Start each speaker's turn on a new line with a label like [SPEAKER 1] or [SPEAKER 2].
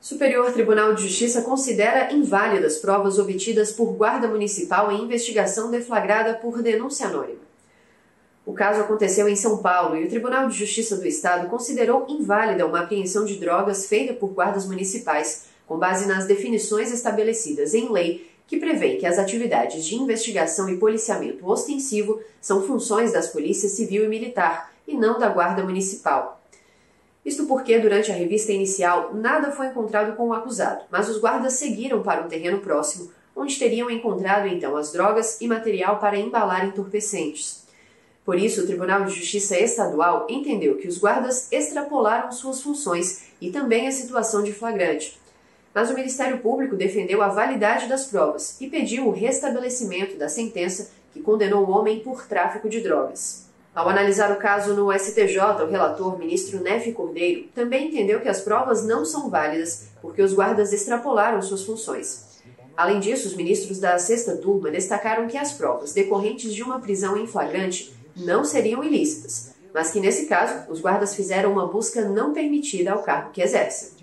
[SPEAKER 1] Superior Tribunal de Justiça considera inválidas provas obtidas por guarda municipal em investigação deflagrada por denúncia anônima. O caso aconteceu em São Paulo e o Tribunal de Justiça do Estado considerou inválida uma apreensão de drogas feita por guardas municipais, com base nas definições estabelecidas em lei que prevê que as atividades de investigação e policiamento ostensivo são funções das polícias civil e militar, e não da guarda municipal. Isto porque, durante a revista inicial, nada foi encontrado com o acusado, mas os guardas seguiram para um terreno próximo, onde teriam encontrado então as drogas e material para embalar entorpecentes. Por isso, o Tribunal de Justiça Estadual entendeu que os guardas extrapolaram suas funções e também a situação de flagrante. Mas o Ministério Público defendeu a validade das provas e pediu o restabelecimento da sentença que condenou o homem por tráfico de drogas. Ao analisar o caso no STJ, o relator, ministro Nefe Cordeiro, também entendeu que as provas não são válidas porque os guardas extrapolaram suas funções. Além disso, os ministros da sexta turma destacaram que as provas decorrentes de uma prisão em flagrante não seriam ilícitas, mas que, nesse caso, os guardas fizeram uma busca não permitida ao cargo que exercem.